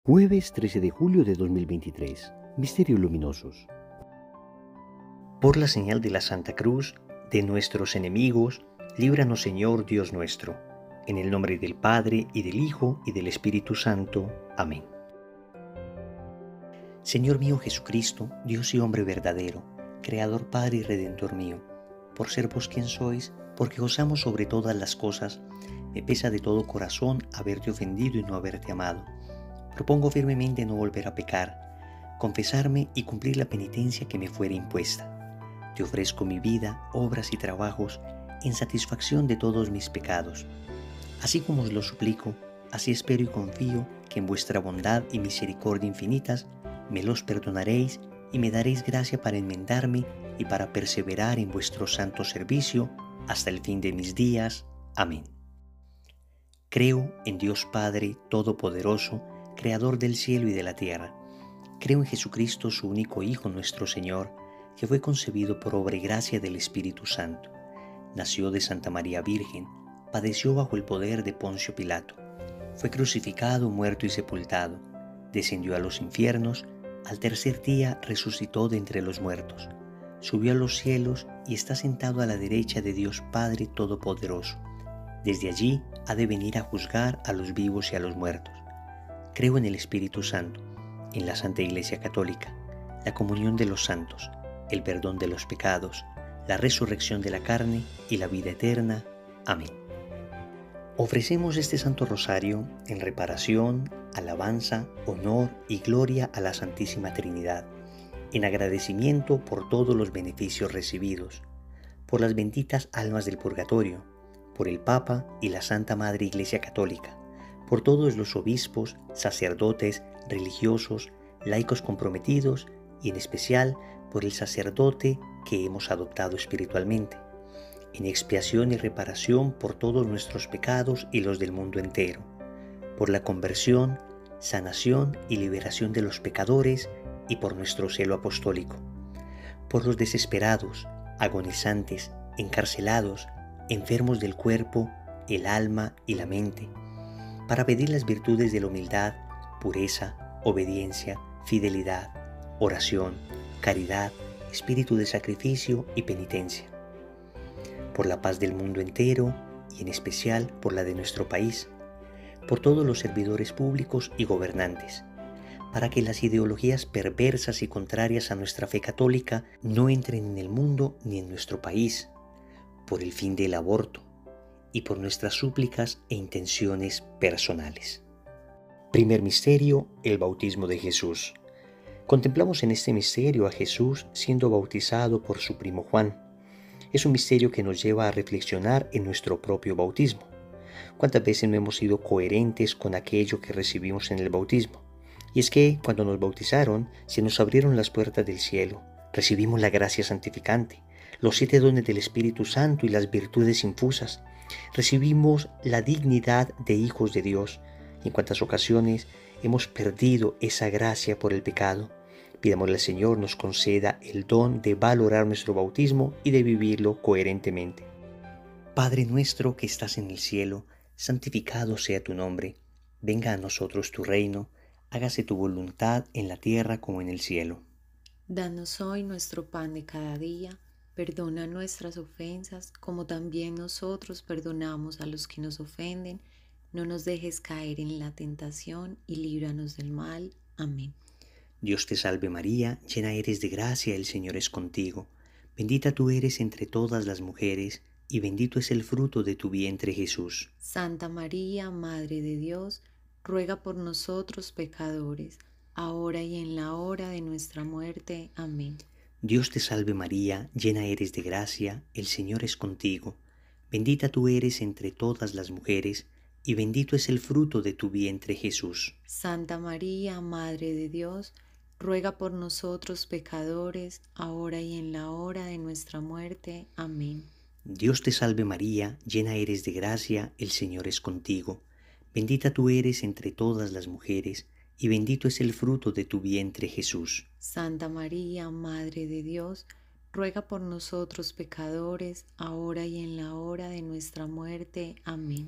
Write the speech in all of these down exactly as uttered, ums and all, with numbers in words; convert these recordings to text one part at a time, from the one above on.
Jueves trece de julio de dos mil veintitrés. Misterios luminosos. Por la señal de la Santa Cruz, de nuestros enemigos, líbranos Señor Dios nuestro. En el nombre del Padre, y del Hijo, y del Espíritu Santo. Amén. Señor mío Jesucristo, Dios y hombre verdadero, Creador, Padre y Redentor mío, por ser vos quien sois, porque os amo sobre todas las cosas, me pesa de todo corazón haberte ofendido y no haberte amado. Propongo firmemente no volver a pecar, confesarme y cumplir la penitencia que me fuera impuesta. Te ofrezco mi vida, obras y trabajos en satisfacción de todos mis pecados. Así como os lo suplico, así espero y confío que en vuestra bondad y misericordia infinitas me los perdonaréis y me daréis gracia para enmendarme y para perseverar en vuestro santo servicio hasta el fin de mis días. Amén. Creo en Dios Padre Todopoderoso, Creador del cielo y de la tierra. Creo en Jesucristo, su único Hijo, nuestro Señor, que fue concebido por obra y gracia del Espíritu Santo. Nació de Santa María Virgen, padeció bajo el poder de Poncio Pilato. Fue crucificado, muerto y sepultado. Descendió a los infiernos, al tercer día resucitó de entre los muertos. Subió a los cielos y está sentado a la derecha de Dios Padre Todopoderoso. Desde allí ha de venir a juzgar a los vivos y a los muertos. Creo en el Espíritu Santo, en la Santa Iglesia Católica, la comunión de los santos, el perdón de los pecados, la resurrección de la carne y la vida eterna. Amén. Ofrecemos este Santo Rosario en reparación, alabanza, honor y gloria a la Santísima Trinidad, en agradecimiento por todos los beneficios recibidos, por las benditas almas del purgatorio, por el Papa y la Santa Madre Iglesia Católica, por todos los obispos, sacerdotes, religiosos, laicos comprometidos y en especial por el sacerdote que hemos adoptado espiritualmente, en expiación y reparación por todos nuestros pecados y los del mundo entero, por la conversión, sanación y liberación de los pecadores y por nuestro celo apostólico, por los desesperados, agonizantes, encarcelados, enfermos del cuerpo, el alma y la mente, para pedir las virtudes de la humildad, pureza, obediencia, fidelidad, oración, caridad, espíritu de sacrificio y penitencia, por la paz del mundo entero y en especial por la de nuestro país, por todos los servidores públicos y gobernantes, para que las ideologías perversas y contrarias a nuestra fe católica no entren en el mundo ni en nuestro país, por el fin del aborto y por nuestras súplicas e intenciones personales. Primer misterio, el bautismo de Jesús. Contemplamos en este misterio a Jesús siendo bautizado por su primo Juan. Es un misterio que nos lleva a reflexionar en nuestro propio bautismo. ¿Cuántas veces no hemos sido coherentes con aquello que recibimos en el bautismo? Y es que cuando nos bautizaron, se nos abrieron las puertas del cielo, recibimos la gracia santificante, los siete dones del Espíritu Santo y las virtudes infusas. Recibimos la dignidad de hijos de Dios. Y en cuántas ocasiones hemos perdido esa gracia por el pecado. Pidámosle al Señor nos conceda el don de valorar nuestro bautismo y de vivirlo coherentemente. Padre nuestro que estás en el cielo, santificado sea tu nombre. Venga a nosotros tu reino, hágase tu voluntad en la tierra como en el cielo. Danos hoy nuestro pan de cada día. Perdona nuestras ofensas, como también nosotros perdonamos a los que nos ofenden. No nos dejes caer en la tentación y líbranos del mal. Amén. Dios te salve María, llena eres de gracia, el Señor es contigo. Bendita tú eres entre todas las mujeres, y bendito es el fruto de tu vientre Jesús. Santa María, Madre de Dios, ruega por nosotros pecadores, ahora y en la hora de nuestra muerte. Amén. Dios te salve María, llena eres de gracia, el Señor es contigo. Bendita tú eres entre todas las mujeres, y bendito es el fruto de tu vientre Jesús. Santa María, Madre de Dios, ruega por nosotros pecadores, ahora y en la hora de nuestra muerte. Amén. Dios te salve María, llena eres de gracia, el Señor es contigo. Bendita tú eres entre todas las mujeres, y bendito es el fruto de tu vientre Jesús. Santa María, Madre de Dios, ruega por nosotros pecadores, ahora y en la hora de nuestra muerte. Amén.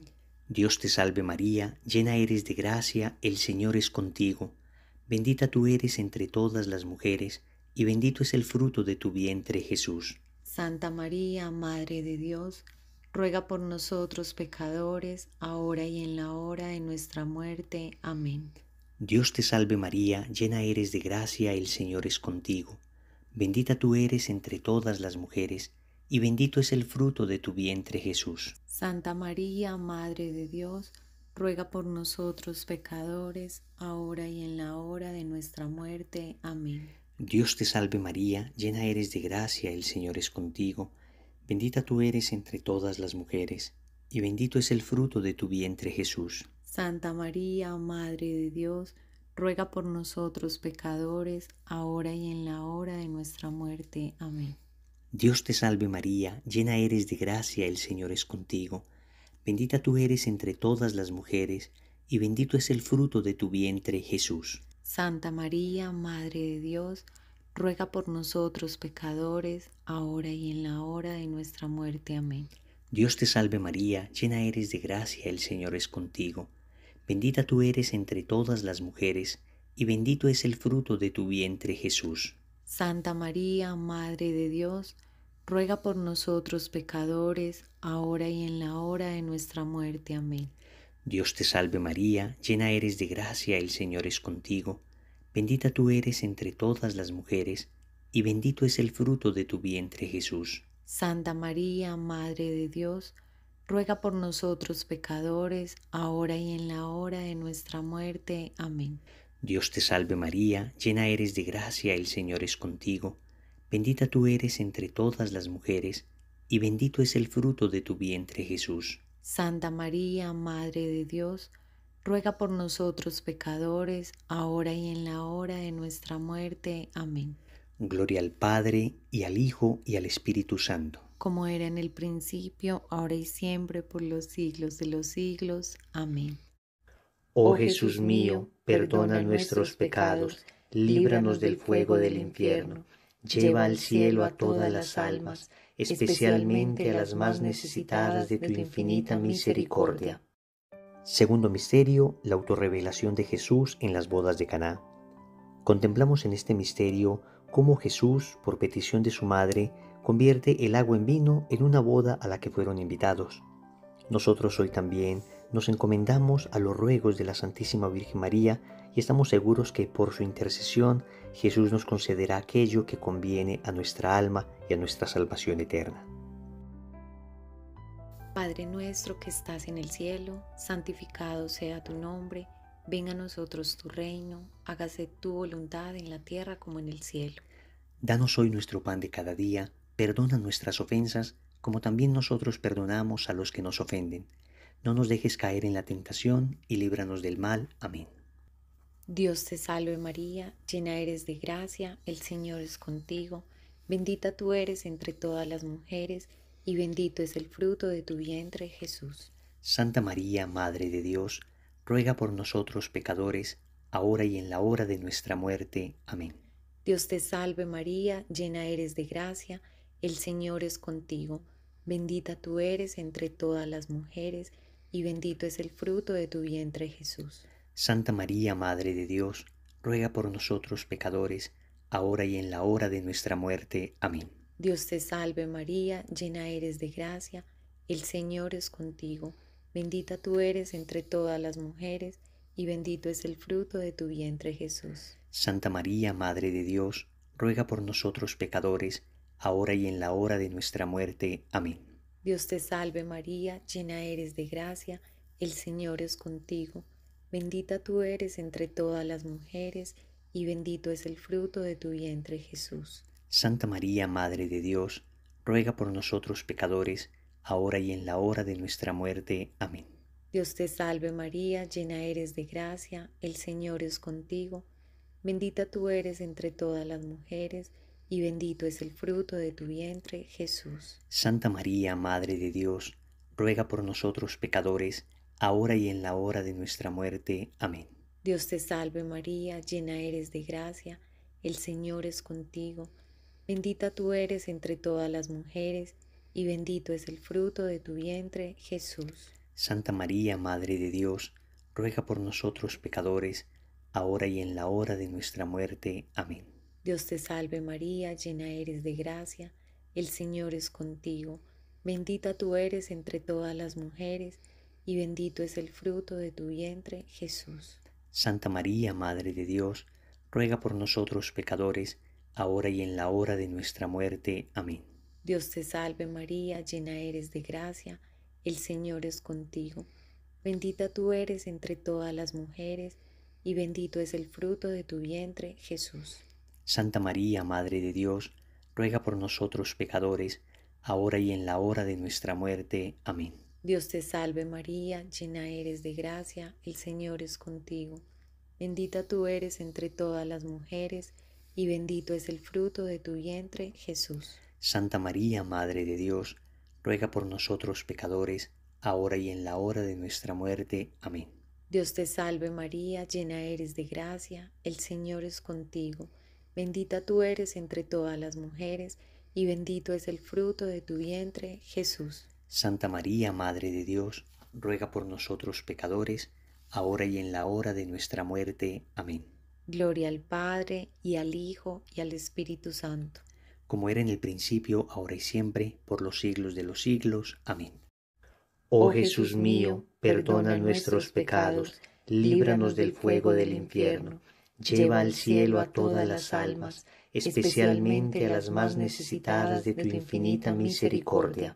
Dios te salve María, llena eres de gracia, el Señor es contigo. Bendita tú eres entre todas las mujeres, y bendito es el fruto de tu vientre Jesús. Santa María, Madre de Dios, ruega por nosotros pecadores, ahora y en la hora de nuestra muerte. Amén. Dios te salve María, llena eres de gracia, el Señor es contigo. Bendita tú eres entre todas las mujeres, y bendito es el fruto de tu vientre Jesús. Santa María, Madre de Dios, ruega por nosotros pecadores, ahora y en la hora de nuestra muerte. Amén. Dios te salve María, llena eres de gracia, el Señor es contigo. Bendita tú eres entre todas las mujeres, y bendito es el fruto de tu vientre Jesús. Santa María, Madre de Dios, ruega por nosotros pecadores, ahora y en la hora de nuestra muerte. Amén. Dios te salve María, llena eres de gracia, el Señor es contigo. Bendita tú eres entre todas las mujeres, y bendito es el fruto de tu vientre Jesús. Santa María, Madre de Dios, ruega por nosotros pecadores, ahora y en la hora de nuestra muerte. Amén. Dios te salve María, llena eres de gracia, el Señor es contigo. Bendita tú eres entre todas las mujeres, y bendito es el fruto de tu vientre Jesús. Santa María, Madre de Dios, ruega por nosotros pecadores, ahora y en la hora de nuestra muerte. Amén. Dios te salve María, llena eres de gracia, el Señor es contigo. Bendita tú eres entre todas las mujeres, y bendito es el fruto de tu vientre Jesús. Santa María, Madre de Dios, ruega por nosotros pecadores, ahora y en la hora de nuestra muerte. Amén. Dios te salve María, llena eres de gracia, el Señor es contigo. Bendita tú eres entre todas las mujeres, y bendito es el fruto de tu vientre Jesús. Santa María, Madre de Dios, ruega por nosotros pecadores, ahora y en la hora de nuestra muerte. Amén. Gloria al Padre, y al Hijo, y al Espíritu Santo. Como era en el principio, ahora y siempre, por los siglos de los siglos. Amén. Oh Jesús mío, perdona nuestros pecados, líbranos del fuego del infierno, lleva al cielo a todas las almas, especialmente a las más necesitadas de tu infinita misericordia. Segundo misterio, la autorrevelación de Jesús en las bodas de Caná. Contemplamos en este misterio cómo Jesús, por petición de su madre, convierte el agua en vino en una boda a la que fueron invitados. Nosotros hoy también nos encomendamos a los ruegos de la Santísima Virgen María y estamos seguros que por su intercesión Jesús nos concederá aquello que conviene a nuestra alma y a nuestra salvación eterna. Padre nuestro que estás en el cielo, santificado sea tu nombre, venga a nosotros tu reino, hágase tu voluntad en la tierra como en el cielo. Danos hoy nuestro pan de cada día, perdona nuestras ofensas, como también nosotros perdonamos a los que nos ofenden. No nos dejes caer en la tentación y líbranos del mal. Amén. Dios te salve María, llena eres de gracia, el Señor es contigo, bendita tú eres entre todas las mujeres, y bendito es el fruto de tu vientre, Jesús. Santa María, Madre de Dios, ruega por nosotros pecadores, ahora y en la hora de nuestra muerte. Amén. Dios te salve María, llena eres de gracia, el Señor es contigo, bendita tú eres entre todas las mujeres, y bendito es el fruto de tu vientre, Jesús. Santa María, Madre de Dios, ruega por nosotros pecadores, ahora y en la hora de nuestra muerte. Amén. Dios te salve María, llena eres de gracia, el Señor es contigo, bendita tú eres entre todas las mujeres, y bendito es el fruto de tu vientre, Jesús. Santa María, Madre de Dios, ruega por nosotros pecadores, ahora y en la hora de nuestra muerte. Amén. Dios te salve María, llena eres de gracia, el Señor es contigo, bendita tú eres entre todas las mujeres, y bendito es el fruto de tu vientre, Jesús. Santa María, Madre de Dios, ruega por nosotros pecadores, ahora y en la hora de nuestra muerte. Amén. Dios te salve María, llena eres de gracia, el Señor es contigo, bendita tú eres entre todas las mujeres, y bendito es el fruto de tu vientre, Jesús. Santa María, Madre de Dios, ruega por nosotros pecadores, ahora y en la hora de nuestra muerte. Amén. Dios te salve María, llena eres de gracia, el Señor es contigo, bendita tú eres entre todas las mujeres, y bendito es el fruto de tu vientre, Jesús. Santa María, Madre de Dios, ruega por nosotros pecadores, ahora y en la hora de nuestra muerte. Amén. Dios te salve María, llena eres de gracia, el Señor es contigo, bendita tú eres entre todas las mujeres, y bendito es el fruto de tu vientre, Jesús. Santa María, Madre de Dios, ruega por nosotros pecadores, ahora y en la hora de nuestra muerte. Amén. Dios te salve María, llena eres de gracia, el Señor es contigo, bendita tú eres entre todas las mujeres, y bendito es el fruto de tu vientre, Jesús. Santa María, Madre de Dios, ruega por nosotros pecadores, ahora y en la hora de nuestra muerte. Amén. Dios te salve María, llena eres de gracia, el Señor es contigo, bendita tú eres entre todas las mujeres, y bendito es el fruto de tu vientre, Jesús. Santa María, Madre de Dios, ruega por nosotros pecadores, ahora y en la hora de nuestra muerte. Amén. Dios te salve María, llena eres de gracia, el Señor es contigo, bendita tú eres entre todas las mujeres, y bendito es el fruto de tu vientre, Jesús. Santa María, Madre de Dios, ruega por nosotros pecadores, ahora y en la hora de nuestra muerte. Amén. Gloria al Padre, y al Hijo, y al Espíritu Santo. Como era en el principio, ahora y siempre, por los siglos de los siglos. Amén. Oh Jesús mío, perdona nuestros pecados, líbranos del fuego del infierno, lleva al cielo a todas las almas, especialmente a las más necesitadas de tu infinita misericordia.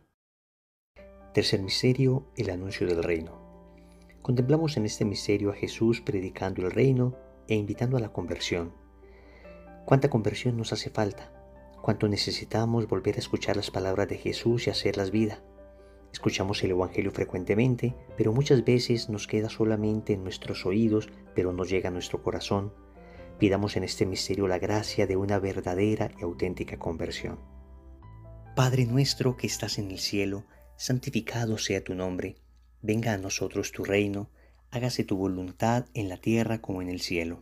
Tercer misterio, el anuncio del reino. Contemplamos en este misterio a Jesús predicando el reino e invitando a la conversión. ¿Cuánta conversión nos hace falta? ¿Cuánto necesitamos volver a escuchar las palabras de Jesús y hacerlas vida? Escuchamos el Evangelio frecuentemente, pero muchas veces nos queda solamente en nuestros oídos, pero no llega a nuestro corazón. Pidamos en este misterio la gracia de una verdadera y auténtica conversión. Padre nuestro que estás en el cielo, santificado sea tu nombre. Venga a nosotros tu reino, hágase tu voluntad en la tierra como en el cielo.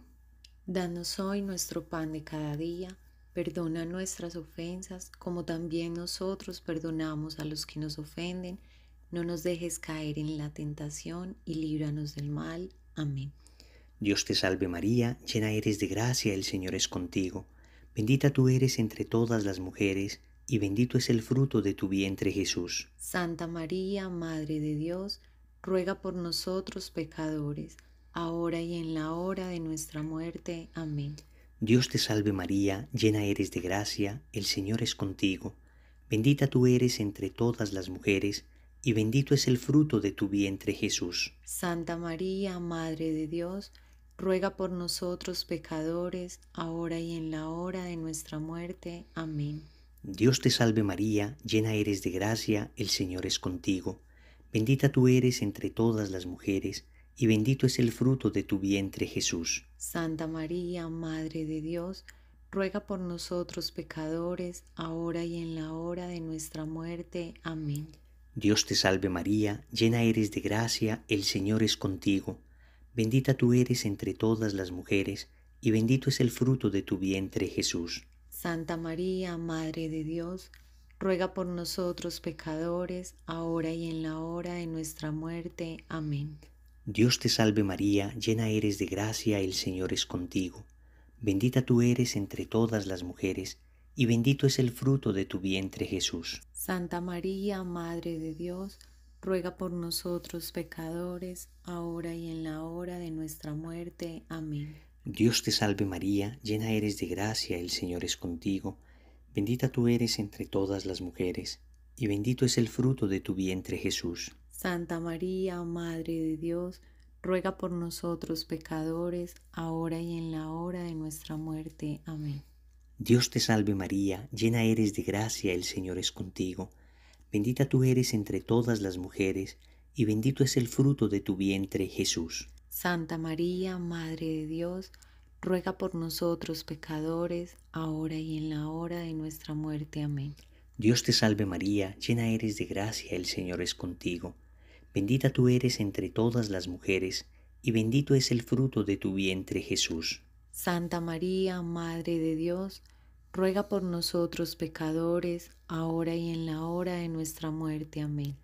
Danos hoy nuestro pan de cada día, perdona nuestras ofensas como también nosotros perdonamos a los que nos ofenden. No nos dejes caer en la tentación y líbranos del mal. Amén. Dios te salve María, llena eres de gracia, el Señor es contigo. Bendita tú eres entre todas las mujeres, y bendito es el fruto de tu vientre Jesús. Santa María, Madre de Dios, ruega por nosotros pecadores, ahora y en la hora de nuestra muerte. Amén. Dios te salve María, llena eres de gracia, el Señor es contigo. Bendita tú eres entre todas las mujeres, y bendito es el fruto de tu vientre Jesús. Santa María, Madre de Dios, ruega por nosotros pecadores, ahora y en la hora de nuestra muerte. Amén. Dios te salve María, llena eres de gracia, el Señor es contigo. Bendita tú eres entre todas las mujeres, y bendito es el fruto de tu vientre Jesús. Santa María, Madre de Dios, ruega por nosotros pecadores, ahora y en la hora de nuestra muerte. Amén. Dios te salve María, llena eres de gracia, el Señor es contigo. Bendita tú eres entre todas las mujeres, y bendito es el fruto de tu vientre Jesús. Santa María, Madre de Dios, ruega por nosotros pecadores, ahora y en la hora de nuestra muerte. Amén. Dios te salve María, llena eres de gracia, el Señor es contigo. Bendita tú eres entre todas las mujeres, y bendito es el fruto de tu vientre Jesús. Santa María, Madre de Dios, ruega por nosotros pecadores, ahora y en la hora de nuestra muerte. Amén. Dios te salve María, llena eres de gracia, el Señor es contigo. Bendita tú eres entre todas las mujeres, y bendito es el fruto de tu vientre Jesús. Santa María, Madre de Dios, ruega por nosotros pecadores, ahora y en la hora de nuestra muerte. Amén. Dios te salve María, llena eres de gracia, el Señor es contigo. Bendita tú eres entre todas las mujeres, y bendito es el fruto de tu vientre Jesús. Santa María, Madre de Dios, ruega por nosotros pecadores, ahora y en la hora de nuestra muerte. Amén. Dios te salve María, llena eres de gracia, el Señor es contigo. Bendita tú eres entre todas las mujeres, y bendito es el fruto de tu vientre Jesús. Santa María, Madre de Dios, ruega por nosotros pecadores, ahora y en la hora de nuestra muerte. Amén.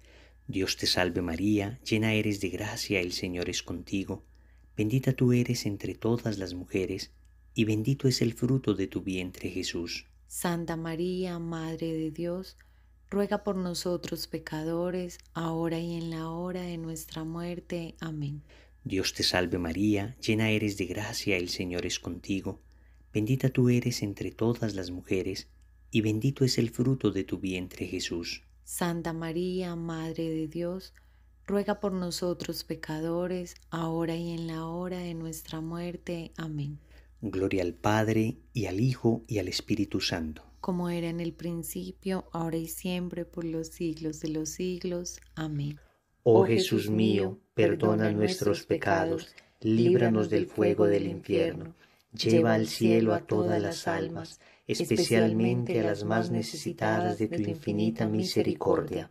Dios te salve María, llena eres de gracia, el Señor es contigo. Bendita tú eres entre todas las mujeres, y bendito es el fruto de tu vientre Jesús. Santa María, Madre de Dios, ruega por nosotros pecadores, ahora y en la hora de nuestra muerte. Amén. Dios te salve María, llena eres de gracia, el Señor es contigo. Bendita tú eres entre todas las mujeres, y bendito es el fruto de tu vientre Jesús. Santa María, Madre de Dios, ruega por nosotros pecadores, ahora y en la hora de nuestra muerte. Amén. Gloria al Padre, y al Hijo, y al Espíritu Santo. Como era en el principio, ahora y siempre, por los siglos de los siglos. Amén. Oh Jesús mío, perdona nuestros pecados, líbranos del fuego del infierno, lleva al cielo a todas las almas, especialmente a las más necesitadas de tu infinita misericordia.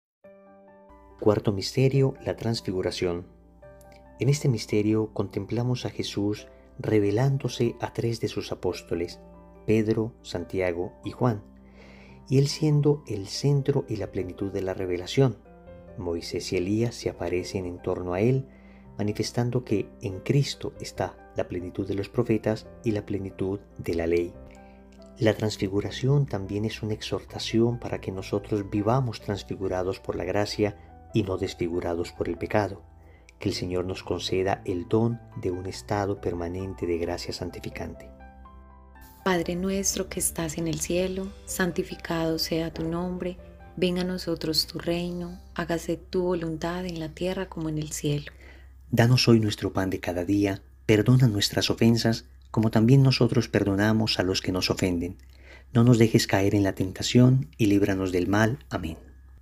Cuarto misterio, la transfiguración. En este misterio contemplamos a Jesús revelándose a tres de sus apóstoles, Pedro, Santiago y Juan, y él siendo el centro y la plenitud de la revelación. Moisés y Elías se aparecen en torno a él, manifestando que en Cristo está la plenitud de los profetas y la plenitud de la ley. La transfiguración también es una exhortación para que nosotros vivamos transfigurados por la gracia y no desfigurados por el pecado. Que el Señor nos conceda el don de un estado permanente de gracia santificante. Padre nuestro que estás en el cielo, santificado sea tu nombre. Venga a nosotros tu reino, hágase tu voluntad en la tierra como en el cielo. Danos hoy nuestro pan de cada día, perdona nuestras ofensas, como también nosotros perdonamos a los que nos ofenden. No nos dejes caer en la tentación y líbranos del mal. Amén.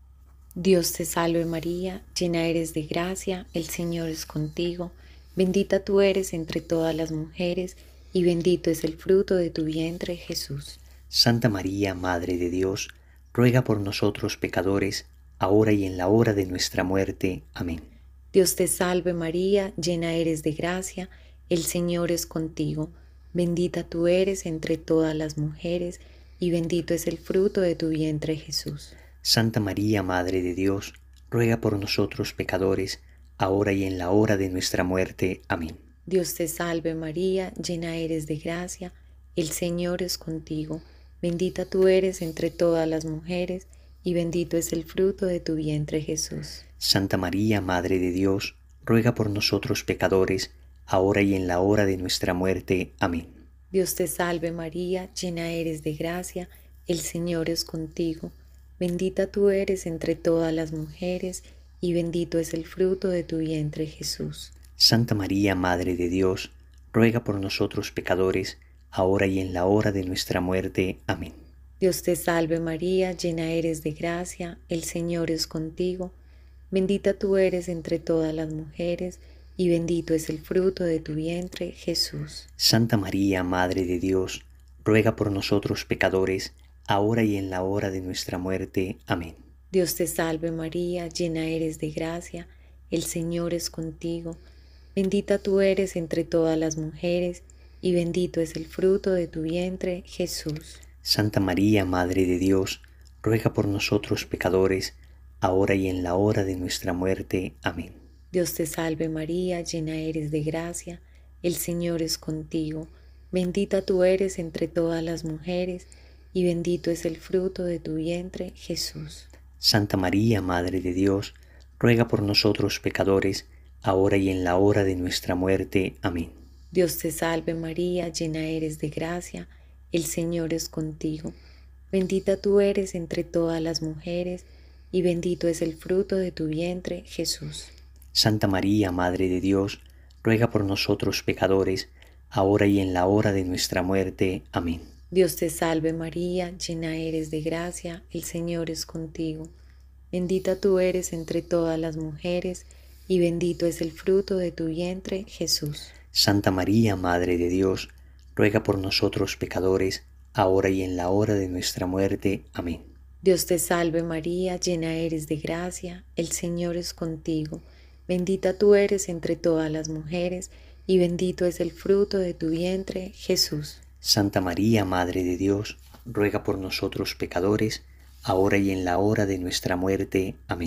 Dios te salve María, llena eres de gracia, el Señor es contigo. Bendita tú eres entre todas las mujeres, y bendito es el fruto de tu vientre, Jesús. Santa María, Madre de Dios, ruega por nosotros pecadores, ahora y en la hora de nuestra muerte. Amén. Dios te salve María, llena eres de gracia, el Señor es contigo. Bendita tú eres entre todas las mujeres, y bendito es el fruto de tu vientre, Jesús. Santa María, Madre de Dios, ruega por nosotros pecadores, ahora y en la hora de nuestra muerte. Amén. Dios te salve María, llena eres de gracia, el Señor es contigo. Bendita tú eres entre todas las mujeres, y bendito es el fruto de tu vientre, Jesús. Santa María, Madre de Dios, ruega por nosotros pecadores, ahora y en la hora de nuestra muerte. Amén. Dios te salve María, llena eres de gracia, el Señor es contigo. Bendita tú eres entre todas las mujeres, y bendito es el fruto de tu vientre, Jesús. Santa María, Madre de Dios, ruega por nosotros pecadores, ahora y en la hora de nuestra muerte. Amén. Dios te salve María, llena eres de gracia, el Señor es contigo. Bendita tú eres entre todas las mujeres, y bendito es el fruto de tu vientre, Jesús. Santa María, Madre de Dios, ruega por nosotros pecadores, ahora y en la hora de nuestra muerte. Amén. Dios te salve María, llena eres de gracia, el Señor es contigo. Bendita tú eres entre todas las mujeres, y bendito es el fruto de tu vientre, Jesús. Santa María, Madre de Dios, ruega por nosotros pecadores, ahora y en la hora de nuestra muerte. Amén. Dios te salve María, llena eres de gracia, el Señor es contigo. Bendita tú eres entre todas las mujeres, y bendito es el fruto de tu vientre, Jesús. Santa María, Madre de Dios, ruega por nosotros pecadores, ahora y en la hora de nuestra muerte. Amén. Dios te salve María, llena eres de gracia, el Señor es contigo. Bendita tú eres entre todas las mujeres, y bendito es el fruto de tu vientre, Jesús. Santa María, Madre de Dios, ruega por nosotros pecadores, ahora y en la hora de nuestra muerte. Amén. Dios te salve María, llena eres de gracia, el Señor es contigo. Bendita tú eres entre todas las mujeres, y bendito es el fruto de tu vientre, Jesús. Santa María, Madre de Dios, ruega por nosotros pecadores, ahora y en la hora de nuestra muerte. Amén. Dios te salve María, llena eres de gracia, el Señor es contigo. Bendita tú eres entre todas las mujeres, y bendito es el fruto de tu vientre, Jesús. Santa María, Madre de Dios, ruega por nosotros pecadores, ahora y en la hora de nuestra muerte. Amén.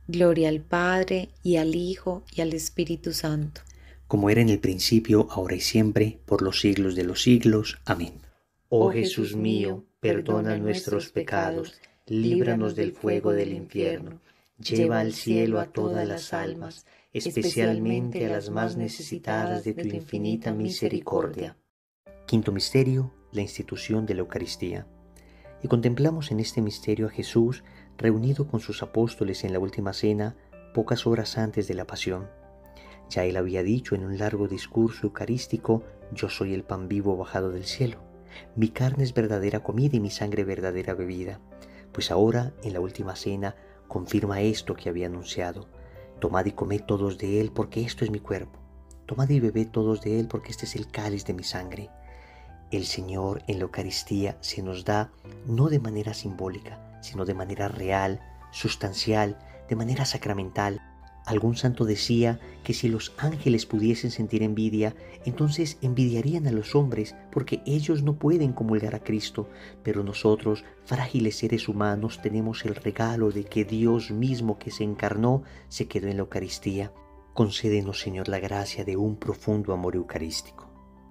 Gloria al Padre, y al Hijo, y al Espíritu Santo. Como era en el principio, ahora y siempre, por los siglos de los siglos. Amén. Oh Jesús mío, perdona nuestros pecados, líbranos del fuego del infierno, lleva al cielo a todas las almas, especialmente a las más necesitadas de tu infinita misericordia. Quinto misterio, la institución de la Eucaristía. Y contemplamos en este misterio a Jesús reunido con sus apóstoles en la última cena, pocas horas antes de la pasión. Ya él había dicho en un largo discurso eucarístico: yo soy el pan vivo bajado del cielo, mi carne es verdadera comida y mi sangre verdadera bebida. Pues ahora, en la última cena, confirma esto que había anunciado: tomad y comed todos de él, porque esto es mi cuerpo. Tomad y bebed todos de él, porque este es el cáliz de mi sangre. El Señor en la Eucaristía se nos da no de manera simbólica, sino de manera real, sustancial, de manera sacramental. Algún santo decía que si los ángeles pudiesen sentir envidia, entonces envidiarían a los hombres, porque ellos no pueden comulgar a Cristo, pero nosotros, frágiles seres humanos, tenemos el regalo de que Dios mismo, que se encarnó, se quedó en la Eucaristía. Concédenos, Señor, la gracia de un profundo amor eucarístico.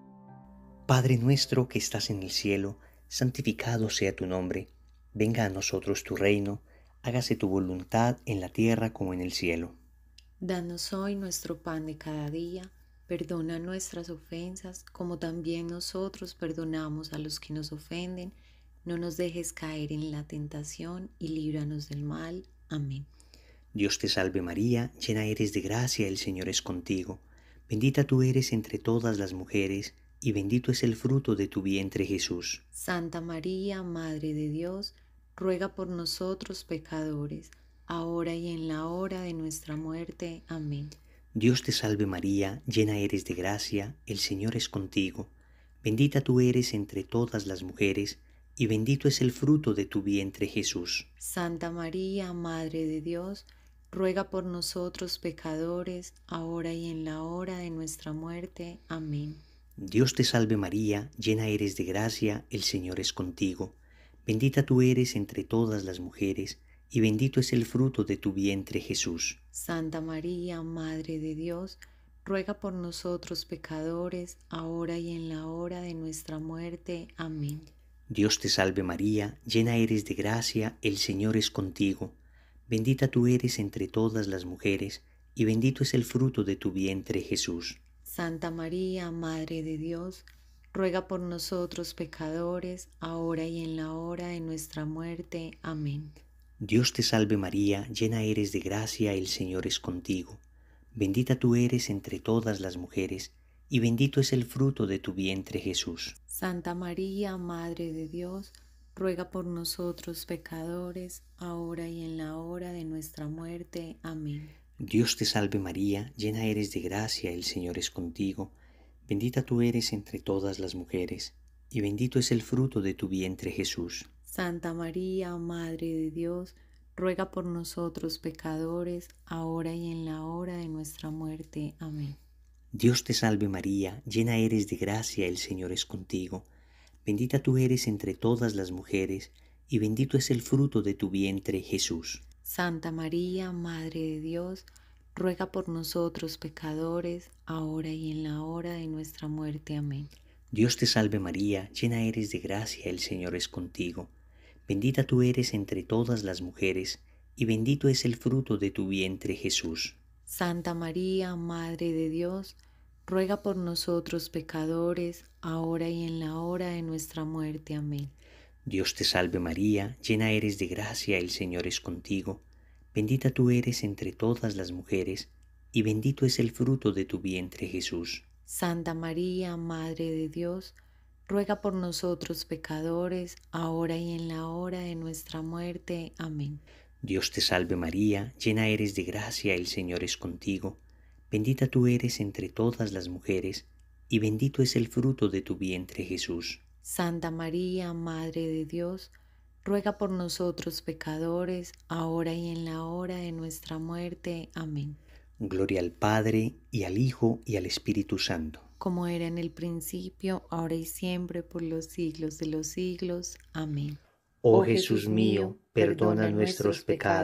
Padre nuestro que estás en el cielo, santificado sea tu nombre. Venga a nosotros tu reino, hágase tu voluntad en la tierra como en el cielo. Danos hoy nuestro pan de cada día, perdona nuestras ofensas, como también nosotros perdonamos a los que nos ofenden. No nos dejes caer en la tentación y líbranos del mal. Amén. Dios te salve María, llena eres de gracia, el Señor es contigo. Bendita tú eres entre todas las mujeres, y bendito es el fruto de tu vientre Jesús. Santa María, Madre de Dios, ruega por nosotros pecadores, ahora y en la hora de nuestra muerte. Amén. Dios te salve María, llena eres de gracia, el Señor es contigo. Bendita tú eres entre todas las mujeres, y bendito es el fruto de tu vientre Jesús. Santa María, Madre de Dios, ruega por nosotros pecadores, ahora y en la hora de nuestra muerte. Amén. Dios te salve María, llena eres de gracia, el Señor es contigo. Bendita tú eres entre todas las mujeres, y bendito es el fruto de tu vientre Jesús. Santa María, Madre de Dios, ruega por nosotros pecadores, ahora y en la hora de nuestra muerte. Amén. Dios te salve María, llena eres de gracia, el Señor es contigo. Bendita tú eres entre todas las mujeres, y bendito es el fruto de tu vientre Jesús. Santa María, Madre de Dios, ruega por nosotros pecadores, ahora y en la hora de nuestra muerte. Amén. Dios te salve María, llena eres de gracia, el Señor es contigo. Bendita tú eres entre todas las mujeres, y bendito es el fruto de tu vientre Jesús. Santa María, Madre de Dios, ruega por nosotros pecadores, ahora y en la hora de nuestra muerte. Amén. Dios te salve María, llena eres de gracia, el Señor es contigo. Bendita tú eres entre todas las mujeres, y bendito es el fruto de tu vientre Jesús. Santa María, Madre de Dios, ruega por nosotros pecadores, ahora y en la hora de nuestra muerte. Amén. Dios te salve María, llena eres de gracia, el Señor es contigo. Bendita tú eres entre todas las mujeres, y bendito es el fruto de tu vientre Jesús. Santa María, Madre de Dios, ruega por nosotros pecadores, ahora y en la hora de nuestra muerte. Amén. Dios te salve María, llena eres de gracia, el Señor es contigo. Bendita tú eres entre todas las mujeres, y bendito es el fruto de tu vientre Jesús. Santa María, Madre de Dios, ruega por nosotros pecadores, ahora y en la hora de nuestra muerte. Amén. Dios te salve María, llena eres de gracia, el Señor es contigo. Bendita tú eres entre todas las mujeres, y bendito es el fruto de tu vientre Jesús. Santa María, Madre de Dios, ruega por nosotros pecadores, ahora y en la hora de nuestra muerte. Amén. Dios te salve María, llena eres de gracia, el Señor es contigo. Bendita tú eres entre todas las mujeres, y bendito es el fruto de tu vientre Jesús. Santa María, Madre de Dios, ruega por nosotros pecadores, ahora y en la hora de nuestra muerte. Amén. Gloria al Padre, y al Hijo, y al Espíritu Santo. Como era en el principio, ahora y siempre, por los siglos de los siglos. Amén. Oh Jesús mío, perdona nuestros pecados,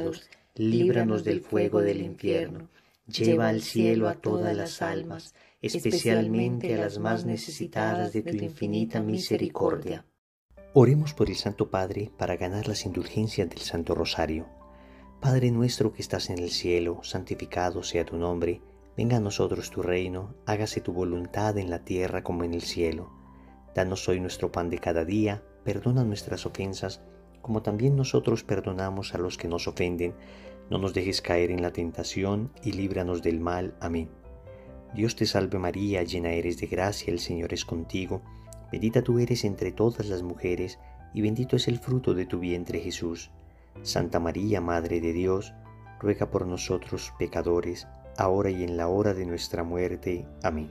líbranos del fuego del infierno, lleva al cielo a todas las almas, especialmente a las más necesitadas de tu infinita misericordia. Oremos por el Santo Padre para ganar las indulgencias del Santo Rosario. Padre nuestro que estás en el cielo, santificado sea tu nombre. Venga a nosotros tu reino, hágase tu voluntad en la tierra como en el cielo. Danos hoy nuestro pan de cada día, perdona nuestras ofensas, como también nosotros perdonamos a los que nos ofenden. No nos dejes caer en la tentación y líbranos del mal. Amén. Dios te salve María, llena eres de gracia, el Señor es contigo. Bendita tú eres entre todas las mujeres, y bendito es el fruto de tu vientre Jesús. Santa María, Madre de Dios, ruega por nosotros pecadores, ahora y en la hora de nuestra muerte. Amén.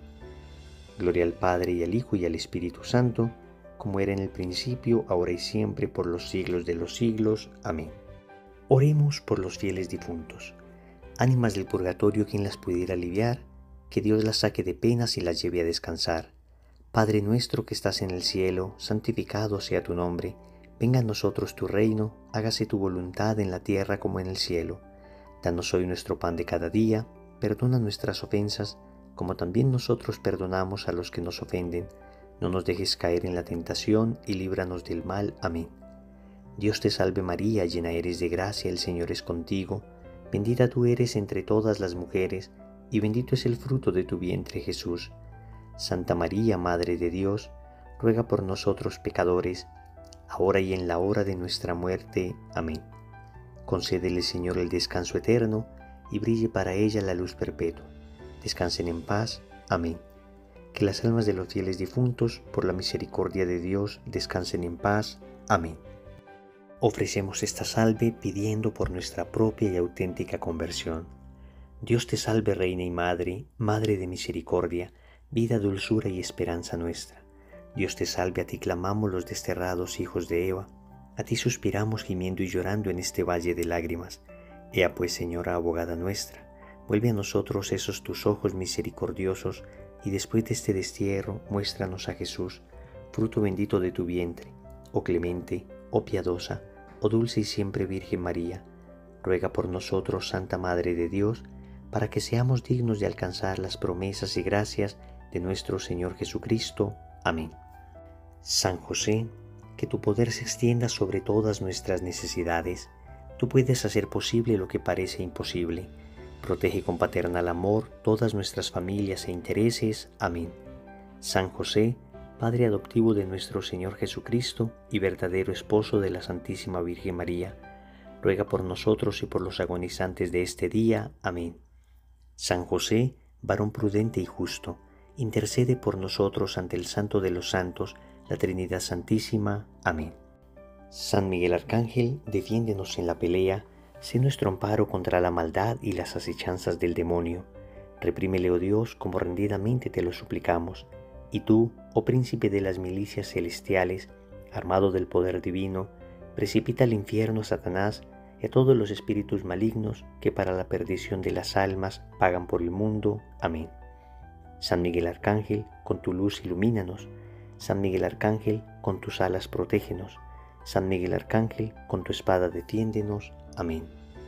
Gloria al Padre, y al Hijo, y al Espíritu Santo, como era en el principio, ahora y siempre, por los siglos de los siglos. Amén. Oremos por los fieles difuntos. Ánimas del purgatorio, quien las pudiera aliviar, que Dios las saque de penas y las lleve a descansar. Padre nuestro que estás en el cielo, santificado sea tu nombre. Venga a nosotros tu reino, hágase tu voluntad en la tierra como en el cielo. Danos hoy nuestro pan de cada día, perdona nuestras ofensas, como también nosotros perdonamos a los que nos ofenden. No nos dejes caer en la tentación y líbranos del mal. Amén. Dios te salve María, llena eres de gracia, el Señor es contigo. Bendita tú eres entre todas las mujeres, y bendito es el fruto de tu vientre Jesús. Santa María, Madre de Dios, ruega por nosotros pecadores, ahora y en la hora de nuestra muerte. Amén. Concédele, Señor, el descanso eterno, y brille para ella la luz perpetua. Descansen en paz. Amén. Que las almas de los fieles difuntos, por la misericordia de Dios, descansen en paz. Amén. Ofrecemos esta salve pidiendo por nuestra propia y auténtica conversión. Dios te salve, Reina y Madre, Madre de misericordia, vida, dulzura y esperanza nuestra. Dios te salve, a ti clamamos los desterrados hijos de Eva, a ti suspiramos gimiendo y llorando en este valle de lágrimas. Ea pues, Señora abogada nuestra, vuelve a nosotros esos tus ojos misericordiosos, y después de este destierro muéstranos a Jesús, fruto bendito de tu vientre. Oh clemente, oh piadosa, oh dulce y siempre Virgen María, ruega por nosotros, Santa Madre de Dios, para que seamos dignos de alcanzar las promesas y gracias de nuestro Señor Jesucristo. Amén. San José, que tu poder se extienda sobre todas nuestras necesidades. Tú puedes hacer posible lo que parece imposible. Protege con paternal amor todas nuestras familias e intereses. Amén. San José, Padre adoptivo de nuestro Señor Jesucristo y verdadero esposo de la Santísima Virgen María, ruega por nosotros y por los agonizantes de este día. Amén. San José, varón prudente y justo, intercede por nosotros ante el Santo de los Santos, la Trinidad Santísima. Amén. San Miguel Arcángel, defiéndenos en la pelea, sé nuestro amparo contra la maldad y las acechanzas del demonio. Reprímele, oh Dios, como rendidamente te lo suplicamos. Y tú, oh príncipe de las milicias celestiales, armado del poder divino, precipita al infierno a Satanás y a todos los espíritus malignos que para la perdición de las almas pagan por el mundo. Amén. San Miguel Arcángel, con tu luz ilumínanos. San Miguel Arcángel, con tus alas protégenos. San Miguel Arcángel, con tu espada defiéndenos. Amén.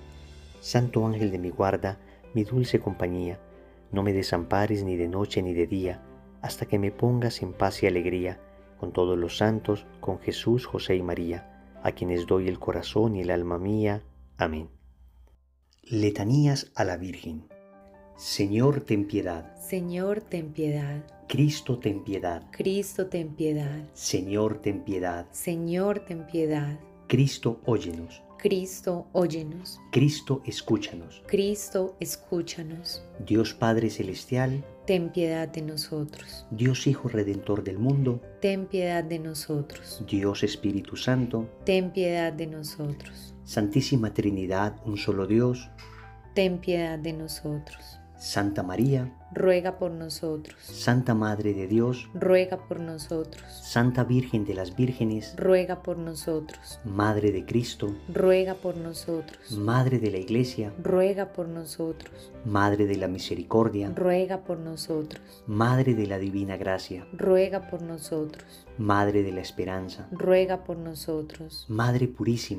Santo ángel de mi guarda, mi dulce compañía, no me desampares ni de noche ni de día, hasta que me pongas en paz y alegría, con todos los santos, con Jesús, José y María, a quienes doy el corazón y el alma mía. Amén. Letanías a la Virgen. Señor, ten piedad. Señor, ten piedad. Cristo, ten piedad. Cristo, ten piedad. Señor, ten piedad. Señor, ten piedad. Cristo, óyenos. Cristo, óyenos. Cristo, escúchanos. Cristo, escúchanos. Dios Padre Celestial, ten piedad de nosotros. Dios Hijo Redentor del mundo, ten piedad de nosotros. Dios Espíritu Santo, ten piedad de nosotros. Santísima Trinidad, un solo Dios, ten piedad de nosotros. Santa María, ruega por nosotros. Santa Madre de Dios, ruega por nosotros. Santa Virgen de las Vírgenes, ruega por nosotros. Madre de Cristo, ruega por nosotros. Madre de la Iglesia, ruega por nosotros. Madre de la Misericordia, ruega por nosotros. Madre de la Divina Gracia, ruega por nosotros. Madre de la Esperanza, ruega por nosotros. Madre Purísima,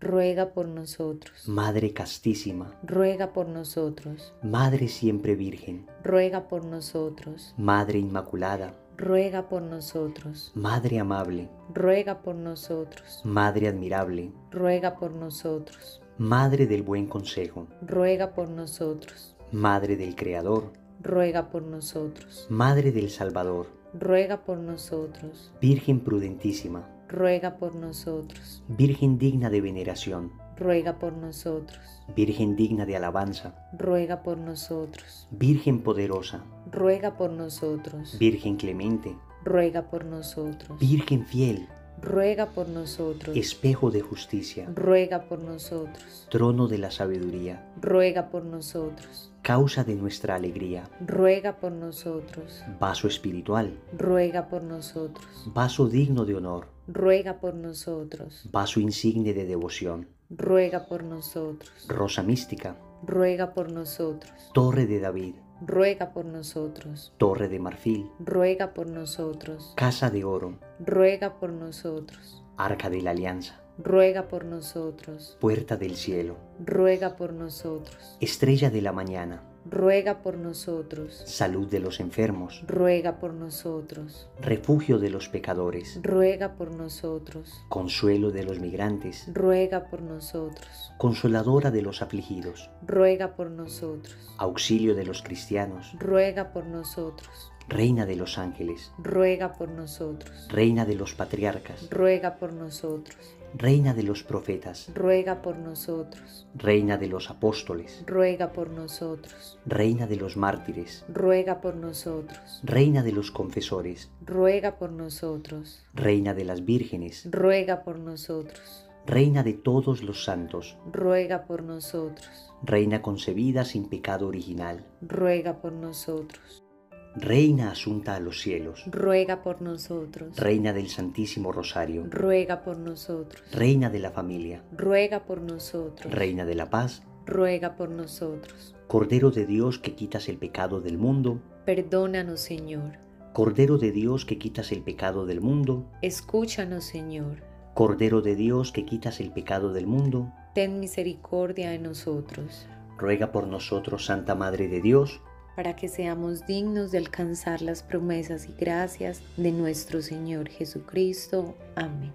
ruega por nosotros. Madre castísima, ruega por nosotros. Madre siempre virgen, ruega por nosotros. Madre inmaculada, ruega por nosotros. Madre amable, ruega por nosotros. Madre admirable, ruega por nosotros. Madre del buen consejo, ruega por nosotros. Madre del Creador, ruega por nosotros. Madre del Salvador, ruega por nosotros. Virgen prudentísima, ruega por nosotros. Virgen digna de veneración, ruega por nosotros. Virgen digna de alabanza, ruega por nosotros. Virgen poderosa, ruega por nosotros. Virgen clemente, ruega por nosotros. Virgen fiel, ruega por nosotros. espejo de justicia, ruega por nosotros. trono de la sabiduría, ruega por nosotros. causa de nuestra alegría, ruega por nosotros. vaso espiritual, ruega por nosotros. vaso digno de honor, ruega por nosotros. vaso insigne de devoción, ruega por nosotros. rosa mística, ruega por nosotros. torre de David, ruega por nosotros. torre de marfil, ruega por nosotros. casa de oro, ruega por nosotros. arca de la alianza, ruega por nosotros. puerta del cielo, ruega por nosotros. estrella de la mañana, ruega por nosotros. salud de los enfermos, ruega por nosotros. refugio de los pecadores, ruega por nosotros. consuelo de los migrantes, ruega por nosotros. consoladora de los afligidos, ruega por nosotros. auxilio de los cristianos, ruega por nosotros. reina de los ángeles, ruega por nosotros. reina de los patriarcas, ruega por nosotros. reina de los profetas, ruega por nosotros. reina de los apóstoles, ruega por nosotros. reina de los mártires, ruega por nosotros. reina de los confesores, ruega por nosotros. reina de las vírgenes, ruega por nosotros. reina de todos los santos, ruega por nosotros. reina concebida sin pecado original, ruega por nosotros. reina asunta a los cielos, ruega por nosotros. reina del Santísimo Rosario, ruega por nosotros. reina de la familia, ruega por nosotros. reina de la paz, ruega por nosotros. Cordero de Dios que quitas el pecado del mundo, Perdónanos, Señor. Cordero de Dios que quitas el pecado del mundo, Escúchanos, Señor. Cordero de Dios que quitas el pecado del mundo, Ten misericordia de nosotros, ruega por nosotros, Santa Madre de Dios, para que seamos dignos de alcanzar las promesas y gracias de nuestro Señor Jesucristo. Amén.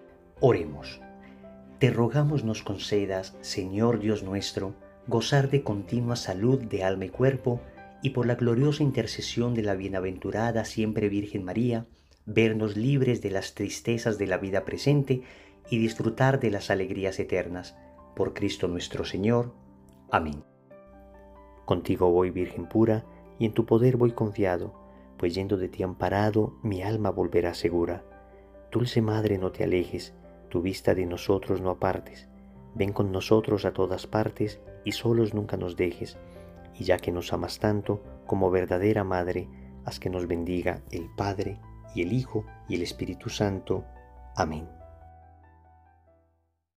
Oremos. Te rogamos nos concedas, Señor Dios nuestro, gozar de continua salud de alma y cuerpo, y por la gloriosa intercesión de la bienaventurada siempre Virgen María, vernos libres de las tristezas de la vida presente y disfrutar de las alegrías eternas. Por Cristo nuestro Señor. Amén. Contigo voy, Virgen pura, y en tu poder voy confiado, pues yendo de ti amparado, mi alma volverá segura. Dulce Madre, no te alejes, tu vista de nosotros no apartes. Ven con nosotros a todas partes, y solos nunca nos dejes. Y ya que nos amas tanto, como verdadera Madre, haz que nos bendiga el Padre, y el Hijo, y el Espíritu Santo. Amén.